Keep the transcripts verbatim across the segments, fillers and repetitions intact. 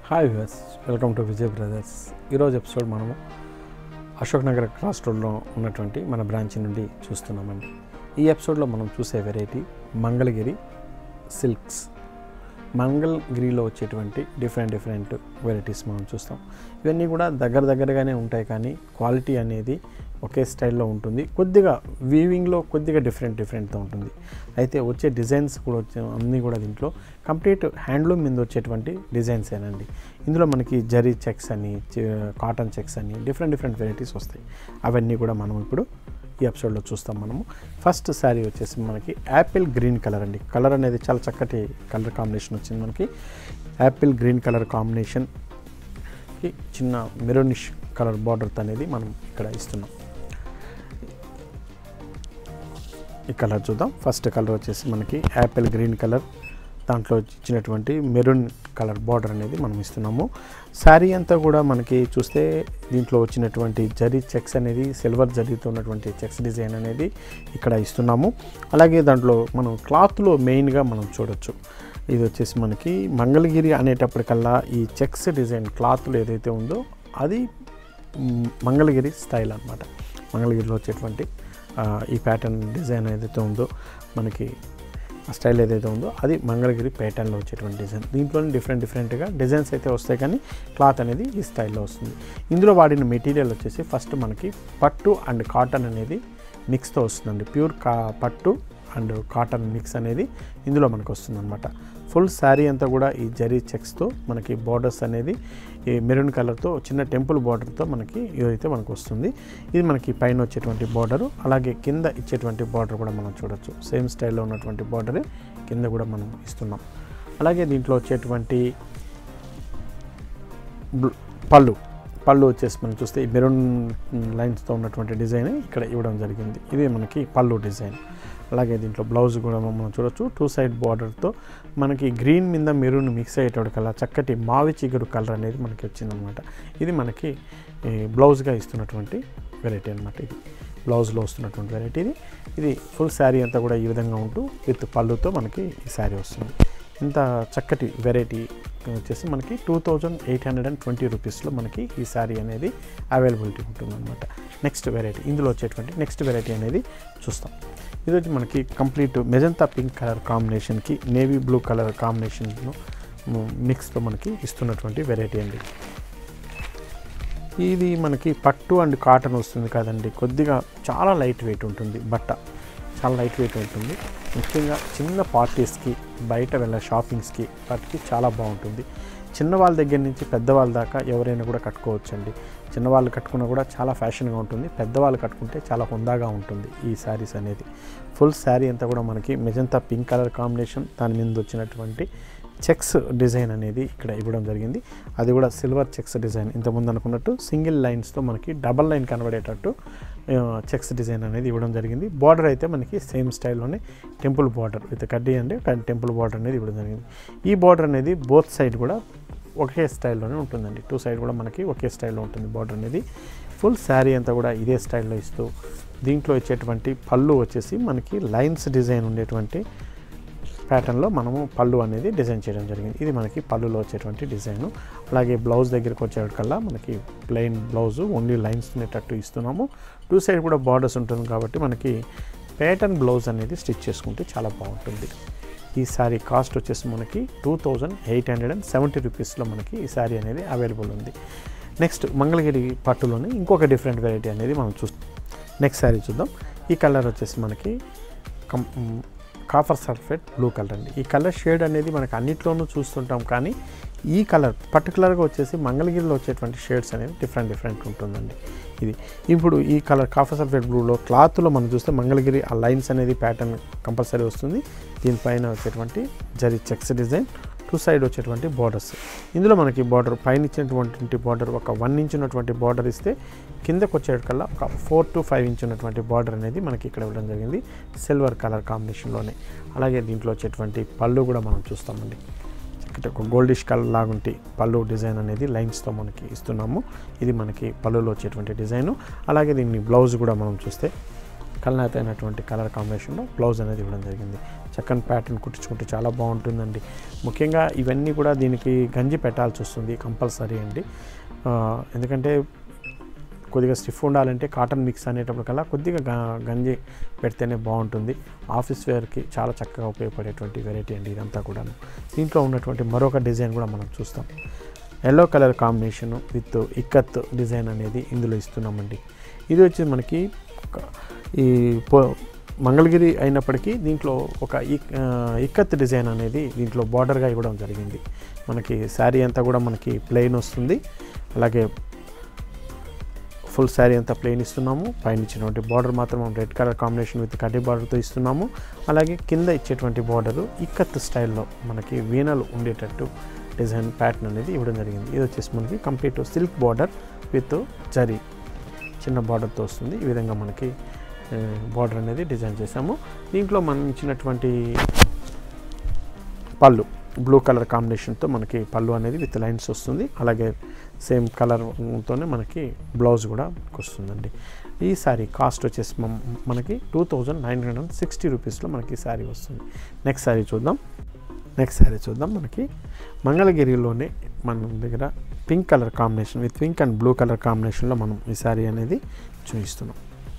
Hi viewers, welcome to Vijay brothers. ఈరోజు episode మనము Ashok Nagar cross రోడ్లో ఉన్నటువంటి మన బ్రాంచ్ నుండి చూస్తున్నామండి. ఈ ఎపిసోడ్లో మనం చూసే వెరైటీ మంగళగిరి సిల్క్స్. మంగళగిరిలో వచ్చేటువంటి డిఫరెంట్ డిఫరెంట్ వెరైటీస్ మనం చూస్తాం. ఇవన్నీ కూడా దగ్గర దగ్గరగానే ఉంటాయి, కానీ క్వాలిటీ అనేది ఒకే స్టైల్లో ఉంటుంది. కొద్దిగా వీవింగ్లో కొద్దిగా డిఫరెంట్ డిఫరెంట్తో ఉంటుంది. అయితే వచ్చే డిజైన్స్ కూడా వచ్చే అన్నీ కూడా దీంట్లో కంప్లీట్ హ్యాండ్లూమ్ మీద వచ్చేటువంటి డిజైన్స్ ఏనండి. ఇందులో మనకి జరీ చెక్స్ అని, కాటన్ చెక్స్ అని డిఫరెంట్ డిఫరెంట్ వెరైటీస్ వస్తాయి. అవన్నీ కూడా మనం ఇప్పుడు ఈ ఎపిసోడ్లో చూస్తాం. మనము ఫస్ట్ శారీ వచ్చేసి మనకి యాపిల్ గ్రీన్ కలర్ అండి. కలర్ అనేది చాలా చక్కటి కలర్ కాంబినేషన్ వచ్చింది. మనకి యాపిల్ గ్రీన్ కలర్ కాంబినేషన్కి చిన్న మెరూనిష్ కలర్ బార్డర్ అనేది మనం ఇక్కడ ఇస్తున్నాం. ఈ కలర్ చూద్దాం. ఫస్ట్ కలర్ వచ్చేసి మనకి యాపిల్ గ్రీన్ కలర్, దాంట్లో ఇచ్చినటువంటి మెరూన్ కలర్ బార్డర్ అనేది మనం ఇస్తున్నాము. శారీ అంతా కూడా మనకి చూస్తే దీంట్లో వచ్చినటువంటి జరీ చెక్స్ అనేది సిల్వర్ జరీతో ఉన్నటువంటి చెక్స్ డిజైన్ అనేది ఇక్కడ ఇస్తున్నాము. అలాగే దాంట్లో మనం క్లాత్లో మెయిన్గా మనం చూడొచ్చు. ఇది వచ్చేసి మనకి మంగళగిరి అనేటప్పటికల్లా ఈ చెక్స్ డిజైన్ క్లాత్లో ఏదైతే ఉందో అది మంగళగిరి స్టైల్ అన్నమాట. మంగళగిరిలో వచ్చేటువంటి ఈ ప్యాటర్న్ డిజైన్ ఏదైతే ఉందో మనకి ఆ స్టైల్ ఏదైతే ఉందో అది మంగళగిరి ప్యాటర్న్లో వచ్చేటువంటి డిజైన్. దీంట్లోనే డిఫరెంట్ డిఫరెంట్గా డిజైన్స్ అయితే వస్తాయి, కానీ క్లాత్ అనేది ఈ స్టైల్లో వస్తుంది. ఇందులో వాడిన మెటీరియల్ వచ్చేసి ఫస్ట్ మనకి పట్టు అండ్ కాటన్ అనేది మిక్స్తో వస్తుందండి. ప్యూర్ కా పట్టు అండ్ కాటన్ మిక్స్ అనేది ఇందులో మనకు వస్తుంది అనమాట. ఫుల్ శారీ అంతా కూడా ఈ జరీ చెక్స్తో మనకి బార్డర్స్ అనేది ఈ మెరూన్ కలర్తో చిన్న టెంపుల్ బార్డర్తో మనకి ఇదైతే మనకు వస్తుంది. ఇది మనకి పైన వచ్చేటువంటి బార్డరు, అలాగే కింద ఇచ్చేటువంటి బార్డర్ కూడా మనం చూడొచ్చు. సేమ్ స్టైల్లో ఉన్నటువంటి బార్డరే కింద కూడా మనం ఇస్తున్నాం. అలాగే దీంట్లో వచ్చేటువంటి పళ్ళు పళ్ళు వచ్చేసి మనం చూస్తే ఈ మెరూన్ లైన్స్తో ఉన్నటువంటి డిజైన్ ఇక్కడ ఇవ్వడం జరిగింది. ఇది మనకి పళ్ళు డిజైన్. అలాగే దీంట్లో బ్లౌజ్ కూడా మనం చూడొచ్చు. టూ సైడ్ బార్డర్తో మనకి గ్రీన్ మీద మెరూన్ మిక్స్ అయ్యేటోడికల్లా చక్కటి మావి చిగురు కలర్ అనేది మనకి వచ్చిందనమాట. ఇది మనకి బ్లౌజ్గా ఇస్తున్నటువంటి వెరైటీ అనమాట. ఇది బ్లౌజ్లో వస్తున్నటువంటి వెరైటీ. ఇది ఇది ఫుల్ శారీ అంతా కూడా ఈ విధంగా ఉంటూ విత్ పళ్ళుతో మనకి ఈ శారీ వస్తుంది. ఇంత చక్కటి వెరైటీ వచ్చేసి మనకి two thousand eight hundred and twenty రూపీస్లో మనకి ఈ శారీ అనేది అవైలబిలిటీ ఉంటుందన్నమాట. నెక్స్ట్ వెరైటీ ఇందులో వచ్చేటువంటి నెక్స్ట్ వెరైటీ అనేది చూస్తాం. ఇది వచ్చి మనకి కంప్లీట్ మెజంతా పింక్ కలర్ కాంబినేషన్కి నేవీ బ్లూ కలర్ కాంబినేషన్ను మిక్స్తో మనకి ఇస్తున్నటువంటి వెరైటీ అండి. ఇది మనకి పట్టు అండ్ కాటన్ వస్తుంది కదండి. కొద్దిగా చాలా లైట్ వెయిట్ ఉంటుంది, బట్ట చాలా లైట్ వెయిట్ ఉంటుంది. ముఖ్యంగా చిన్న పార్టీస్కి, బయట వెళ్ళే షాపింగ్స్కి వాటికి చాలా బాగుంటుంది. చిన్నవాళ్ళ దగ్గర నుంచి పెద్దవాళ్ళ దాకా ఎవరైనా కూడా కట్టుకోవచ్చండి. చిన్నవాళ్ళు కట్టుకున్నా కూడా చాలా ఫ్యాషన్గా ఉంటుంది, పెద్దవాళ్ళు కట్టుకుంటే చాలా హుందాగా ఉంటుంది ఈ శారీస్ అనేది. ఫుల్ శారీ అంతా కూడా మనకి మెజంతా పింక్ కలర్ కాంబినేషన్, దాని మీద వచ్చినటువంటి చెక్స్ డిజైన్ అనేది ఇక్కడ ఇవ్వడం జరిగింది. అది కూడా సిల్వర్ చెక్స్ డిజైన్. ఇంతకుముందు అనుకున్నట్టు సింగిల్ లైన్స్తో మనకి డబల్ లైన్ కనబడేటట్టు చెక్స్ డిజైన్ అనేది ఇవ్వడం జరిగింది. బార్డర్ అయితే మనకి సేమ్ స్టైల్లోనే టెంపుల్ బార్డర్ విత్ కడ్డీ అండి టెంపుల్ బార్డర్ అనేది ఇవ్వడం జరిగింది. ఈ బార్డర్ అనేది బోత్ సైడ్ కూడా ఒకే స్టైల్లోనే ఉంటుందండి. టూ సైడ్ కూడా మనకి ఒకే స్టైల్లో ఉంటుంది బార్డర్ అనేది. ఫుల్ శారీ అంతా కూడా ఇదే స్టైల్లో ఇస్తూ దీంట్లో వచ్చేటువంటి పళ్ళు వచ్చేసి మనకి లైన్స్ డిజైన్ ఉండేటువంటి ప్యాటర్న్లో మనము పళ్ళు అనేది డిజైన్ చేయడం జరిగింది. ఇది మనకి పళ్ళులో వచ్చేటువంటి డిజైను. అలాగే బ్లౌజ్ దగ్గరికి వచ్చేటికల్లా మనకి ప్లెయిన్ బ్లౌజు ఓన్లీ లైన్స్ ఉండేటట్టు ఇస్తున్నాము. టూ సైడ్ కూడా బార్డర్స్ ఉంటుంది కాబట్టి మనకి ప్యాటర్న్ బ్లౌజ్ అనేది స్టిచ్ చేసుకుంటే చాలా బాగుంటుంది. ఈ శారీ కాస్ట్ వచ్చేసి మనకి two thousand eight hundred and seventy రూపీస్లో మనకి ఈ శారీ అనేది అవైలబుల్ ఉంది. నెక్స్ట్ మంగళగిరి పట్టులోనే ఇంకొక డిఫరెంట్ వెరైటీ అనేది మనం చూస్తాం. నెక్స్ట్ శారీ చూద్దాం. ఈ కలర్ వచ్చేసి మనకి కం కాఫర్ సల్ఫేట్ బ్లూ కలర్ అండి. ఈ కలర్ షేడ్ అనేది మనకి అన్నిట్లోనూ చూస్తుంటాం, కానీ ఈ కలర్ పర్టికులర్గా వచ్చేసి మంగళగిరిలో వచ్చేటువంటి షేడ్స్ అనేది డిఫరెంట్ డిఫరెంట్ ఉంటుందండి. ఇది ఇప్పుడు ఈ కలర్ కాఫర్ సల్ఫేట్ బ్లూలో క్లాత్లో మనం చూస్తే మంగళగిరి ఆ లైన్స్ అనేది ప్యాటర్న్ కంపల్సరీ వస్తుంది. దీనిపైన వచ్చేటువంటి zari checks design, two side వచ్చేటువంటి బార్డర్స్. ఇందులో మనకి బార్డర్ పైన ఇచ్చినటువంటి బార్డర్ ఒక వన్ ఇంచ్ ఉన్నటువంటి బార్డర్ ఇస్తే కిందకు వచ్చేటికల్లా ఒక ఫోర్ టు ఫైవ్ ఇంచ్ ఉన్నటువంటి బార్డర్ అనేది మనకి ఇక్కడ ఇవ్వడం జరిగింది సిల్వర్ కలర్ కాంబినేషన్లోనే. అలాగే దీంట్లో వచ్చేటువంటి పళ్ళు కూడా మనం చూస్తామండి. ఒక గోల్డిష్ కలర్ లాగుంటి పళ్ళు డిజైన్ అనేది లైన్స్తో మనకి ఇస్తున్నాము. ఇది మనకి పళ్ళులో వచ్చేటువంటి డిజైను. అలాగే దీన్ని బ్లౌజ్ కూడా మనం చూస్తే కల్నాథ్ అయినటువంటి కలర్ కాంబినేషన్లో బ్లౌజ్ అనేది ఇవ్వడం జరిగింది. చక్కని ప్యాటర్న్ కుట్టించుకుంటే చాలా బాగుంటుందండి. ముఖ్యంగా ఇవన్నీ కూడా దీనికి గంజి పెట్టాల్సి వస్తుంది కంపల్సరీ అండి. ఎందుకంటే కొద్దిగా స్టిఫ్ ఉండాలంటే కాటన్ మిక్స్ అనేటప్పటికల్లా కొద్దిగా గంజి పెడితేనే బాగుంటుంది. ఆఫీస్ వేర్కి చాలా చక్కగా ఉపయోగపడేటువంటి వెరైటీ అండి ఇదంతా కూడా. దీంట్లో ఉన్నటువంటి మరొక డిజైన్ కూడా మనం చూస్తాం. Yellow colour combination with ikat design అనేది ఇందులో ఇస్తున్నామండి. ఇది వచ్చి మనకి ఈ మంగళగిరి అయినప్పటికీ దీంట్లో ఒక ఇక్కత్ డిజైన్ అనేది దీంట్లో బార్డర్గా ఇవ్వడం జరిగింది. మనకి శారీ అంతా కూడా మనకి ప్లెయిన్ వస్తుంది. అలాగే ఫుల్ శారీ అంతా ప్లెయిన్ ఇస్తున్నాము. పైన ఇచ్చినటువంటి బార్డర్ మాత్రం రెడ్ కలర్ కాంబినేషన్ విత్ కడ్డీ బార్డర్తో ఇస్తున్నాము. అలాగే కింద ఇచ్చేటువంటి బార్డరు ఇక్కత్ స్టైల్లో మనకి వీణలు ఉండేటట్టు డిజైన్ ప్యాటర్న్ అనేది ఇవ్వడం జరిగింది. ఇది వచ్చేసి మనకి complete silk border with zari చిన్న బార్డర్తో వస్తుంది. ఈ విధంగా మనకి బార్డర్ అనేది డిజైన్ చేసాము. దీంట్లో మనం ఇచ్చినటువంటి పళ్ళు బ్లూ కలర్ కాంబినేషన్తో మనకి పళ్ళు అనేది విత్ లైన్స్ వస్తుంది. అలాగే సేమ్ కలర్తోనే మనకి బ్లౌజ్ కూడా వస్తుందండి. ఈ శారీ కాస్ట్ వచ్చేసి మనకి two thousand nine hundred and sixty రూపీస్లో మనకి శారీ వస్తుంది. నెక్స్ట్ శారీ చూద్దాం. నెక్స్ట్ శారీ చూద్దాం. మనకి మంగళగిరిలోనే మన దగ్గర pink colour combination with pink and blue colour కాంబినేషన్లో మనం ఈ శారీ అనేది చూపిస్తున్నాం.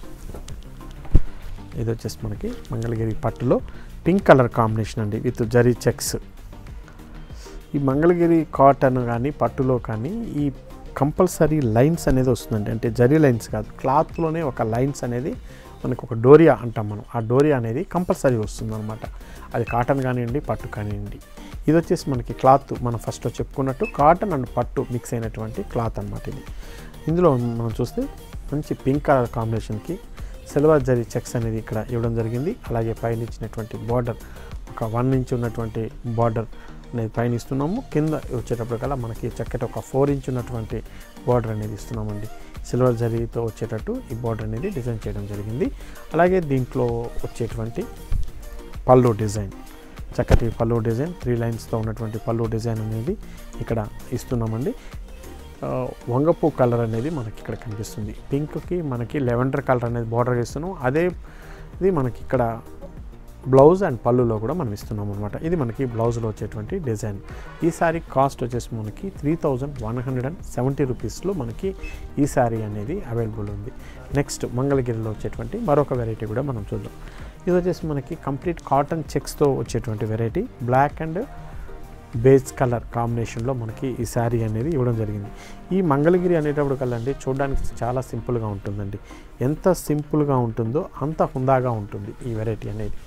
ఇది వచ్చేసి మనకి మంగళగిరి పట్టులో పింక్ కలర్ కాంబినేషన్ అండి విత్ జరీ చెక్స్. ఈ మంగళగిరి కాటన్ కానీ పట్టులో కానీ ఈ కంపల్సరీ లైన్స్ అనేది వస్తుందండి. అంటే జరీ లైన్స్ కాదు, క్లాత్లోనే ఒక లైన్స్ అనేది మనకు ఒక డోరియా అంటాం మనం. ఆ డోరియా అనేది కంపల్సరీ వస్తుందన్నమాట. అది కాటన్ కానివ్వండి పట్టు కానివ్వండి. ఇది వచ్చేసి మనకి క్లాత్ మనం ఫస్ట్లో చెప్పుకున్నట్టు కాటన్ అండ్ పట్టు మిక్స్ అయినటువంటి క్లాత్ అన్నమాట ఇది. ఇందులో మనం చూస్తే మంచి పింక్ కలర్ కాంబినేషన్కి సిల్వర్ జరీ చెక్స్ అనేది ఇక్కడ ఇవ్వడం జరిగింది. అలాగే పైన ఇచ్చినటువంటి బార్డర్ ఒక వన్ ఇంచ్ ఉన్నటువంటి బార్డర్ అనేది పైన ఇస్తున్నాము. కింద వచ్చేటప్పటికల్లా మనకి చక్కటి ఒక ఫోర్ ఇంచ్ ఉన్నటువంటి బార్డర్ అనేది ఇస్తున్నామండి. సిల్వర్ జరీతో వచ్చేటట్టు ఈ బార్డర్ అనేది డిజైన్ చేయడం జరిగింది. అలాగే దీంట్లో వచ్చేటువంటి పళ్ళు డిజైన్ చక్కటి పళ్ళు డిజైన్ త్రీ లైన్స్తో ఉన్నటువంటి పళ్ళు డిజైన్ అనేది ఇక్కడ ఇస్తున్నామండి. వంగపూ కలర్ అనేది మనకి ఇక్కడ కనిపిస్తుంది. పింక్కి మనకి లెవెండర్ కలర్ అనేది బార్డర్ ఇస్తున్నాం. అదే ఇది మనకి ఇక్కడ బ్లౌజ్ అండ్ పళ్ళులో కూడా మనం ఇస్తున్నాం అనమాట. ఇది మనకి బ్లౌజ్లో వచ్చేటువంటి డిజైన్. ఈ శారీ కాస్ట్ వచ్చేసి మనకి three thousand one hundred and seventy రూపీస్లో మనకి ఈ శారీ అనేది అవైలబుల్ ఉంది. నెక్స్ట్ మంగళగిరిలో వచ్చేటువంటి మరొక వెరైటీ కూడా మనం చూద్దాం. ఇది వచ్చేసి మనకి కంప్లీట్ కాటన్ చెక్స్తో వచ్చేటువంటి variety black and beige colour కాంబినేషన్లో మనకి ఈ శారీ అనేది ఇవ్వడం జరిగింది. ఈ మంగళగిరి అనేటప్పుడు కల్లండి చూడడానికి చాలా సింపుల్గా ఉంటుందండి. ఎంత సింపుల్గా ఉంటుందో అంత హుందాగా ఉంటుంది ఈ వెరైటీ అనేది.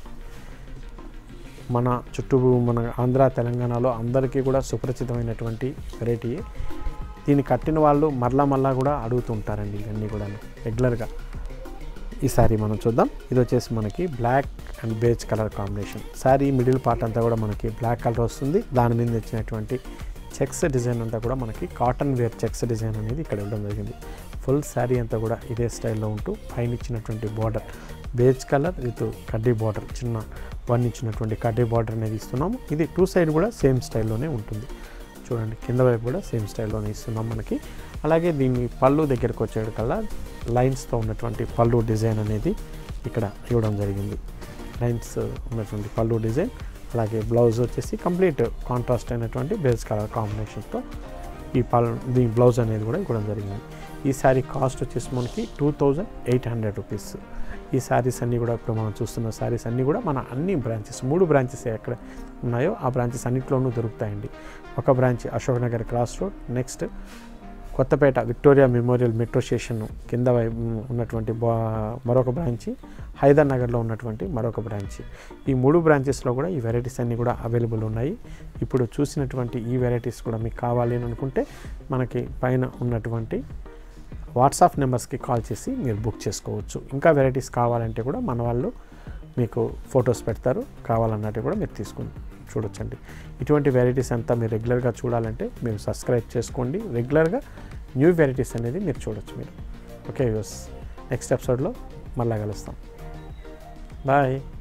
మన చుట్టూ మన ఆంధ్ర తెలంగాణలో అందరికీ కూడా సుపరిచితమైనటువంటి వెరైటీ. దీన్ని కట్టిన వాళ్ళు మరలా మరలా కూడా అడుగుతుంటారండి ఇవన్నీ కూడా రెగ్యులర్గా. ఈ శారీ మనం చూద్దాం. ఇది వచ్చేసి మనకి black and beige colour combination. Sari middle part అంతా కూడా మనకి బ్లాక్ కలర్ వస్తుంది. దాని మీద వచ్చినటువంటి చెక్స్ డిజైన్ అంతా కూడా మనకి కాటన్ వేర్ చెక్స్ డిజైన్ అనేది ఇక్కడ ఇవ్వడం జరిగింది. ఫుల్ శారీ అంతా కూడా ఇదే స్టైల్లో ఉంటూ పైన ఇచ్చినటువంటి బార్డర్ బేజ్ కలర్ విత్ కడ్డీ బార్డర్ చిన్న వన్ ఇచ్చినటువంటి కడ్డీ బార్డర్ అనేది ఇస్తున్నాము. ఇది టూ సైడ్ కూడా సేమ్ స్టైల్లోనే ఉంటుంది. చూడండి కింద వైపు కూడా సేమ్ స్టైల్లోనే ఇస్తున్నాం మనకి. అలాగే దీన్ని పళ్ళు దగ్గరకు వచ్చేటికల్లా లైన్స్తో ఉన్నటువంటి పళ్ళు డిజైన్ అనేది ఇక్కడ ఇవ్వడం జరిగింది. లైన్స్ ఉన్నటువంటి పళ్ళు డిజైన్. అలాగే బ్లౌజ్ వచ్చేసి కంప్లీట్ కాంట్రాస్ట్ అయినటువంటి బేస్ కలర్ కాంబినేషన్తో ఈ పళ్ళు దీని బ్లౌజ్ అనేది కూడా ఇవ్వడం జరిగింది. ఈ శారీ కాస్ట్ వచ్చేసి మనకి two thousand eight hundred rupees. ఈ శారీస్ అన్నీ కూడా ఇప్పుడు మనం చూస్తున్న శారీస్ అన్నీ కూడా మన అన్ని బ్రాంచెస్ మూడు బ్రాంచెస్ ఎక్కడ ఉన్నాయో ఆ బ్రాంచెస్ అన్నింటిలోనూ దొరుకుతాయండి. ఒక branch Ashok Nagar cross road, next Kothapet Victoria Memorial metro station కింద ఉన్నటువంటి మరొక బ్రాంచి, హైదర్నగర్లో ఉన్నటువంటి మరొక బ్రాంచి. ఈ మూడు బ్రాంచెస్లో కూడా ఈ వెరైటీస్ అన్నీ కూడా అవైలబుల్ ఉన్నాయి. ఇప్పుడు చూసినటువంటి ఈ వెరైటీస్ కూడా మీకు కావాలి అని అనుకుంటే మనకి పైన ఉన్నటువంటి వాట్సాప్ నెంబర్స్కి కాల్ చేసి మీరు బుక్ చేసుకోవచ్చు. ఇంకా వెరైటీస్ కావాలంటే కూడా మన వాళ్ళు మీకు ఫొటోస్ పెడతారు, కావాలన్నట్టు కూడా మీరు తీసుకుని చూడొచ్చండి. ఇటువంటి వెరైటీస్ అంతా మీరు రెగ్యులర్గా చూడాలంటే మీరు సబ్స్క్రైబ్ చేసుకోండి. రెగ్యులర్గా న్యూ వెరైటీస్ అనేది మీరు చూడొచ్చు మీరు. ఓకే వ్యూస్, నెక్స్ట్ ఎపిసోడ్లో మళ్ళీ కలుస్తాం. బాయ్.